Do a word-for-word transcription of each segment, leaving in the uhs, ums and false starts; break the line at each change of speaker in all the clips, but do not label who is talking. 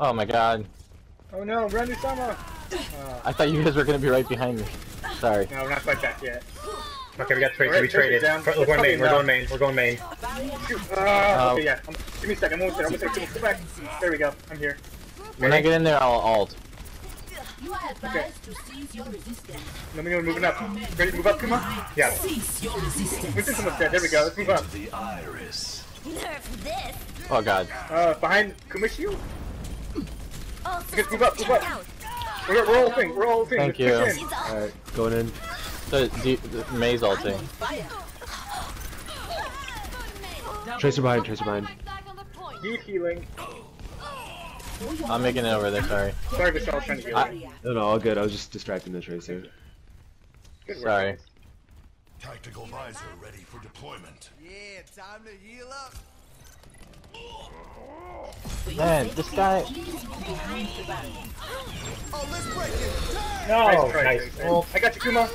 Oh my god.
Oh no, Randy Sama! Uh,
I thought you guys were gonna be right behind me. Sorry.
no, we're not quite back yet.
Okay, we got trades.
Right,
We traded.
down.
We're going main. We're going main. We're going main.
Shoot. Uh, okay, yeah. Um, give me a second. I'm almost there. I'm almost there. Come back. There we go. I'm here.
When I get in there, I'll alt.
You are advised to cease your resistance.
Let me know we're moving up. Ready to move up, Kuma?
Yeah.
Cease your resistance.
We did someone's dead. There we go. Let's move up.
The iris.
Nerf this.
Oh god.
Uh, behind Kumishu?
Oh,
Just move up, move up. We're, we're all thing. We're all thing.
Thank
Let's
you.
push in.
Alright, going in.
The, the, the maze ulting.
Tracer behind, tracer behind.
Need healing.
I'm making it over there, sorry.
Sorry, Michelle, I was trying to heal.
I,
No, no, all good. I was just distracting the tracer.
Good work.
sorry.
Tactical visor ready for deployment.
Yeah, time to heal up.
Man, this guy...
Oh, let's break it.
No.
Nice try,
Nice.
Tracer.
Well,
I got you, Kuma.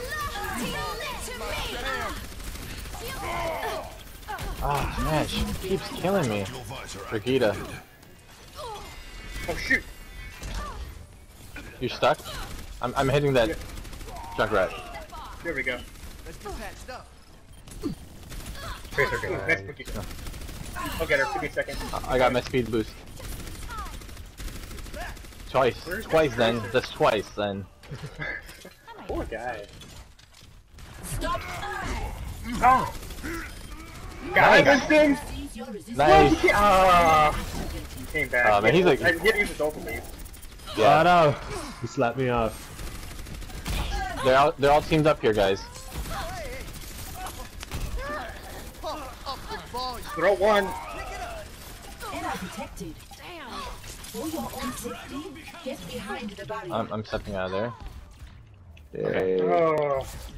Ah, man, she keeps killing me.
Tactical visor
Brigida,
Oh, shoot.
you stuck? I'm, I'm hitting that Junkrat.
There we go.
Let's get patched up.
Tracer
Ooh,
good.
nice cookie. I'll get her. Give me a second.
I I got my speed boost. Twice. Twice then. That's twice then.
Poor guy.
Stop.
Oh! Got
Nice.
everything!
Cease your resistance.
Nice.
Ah! Came back.
Oh, man, he's like-
I he had to use his ult to leave.
Oh
Yeah,
no! He slapped me off.
they're all, they're all teamed up here, guys.
Pump up the volume.
They're all one.
Enemy detected. Damn. For your own safety, get behind the barrier.
I'm, I'm stepping out of there.
Hey.
Oh.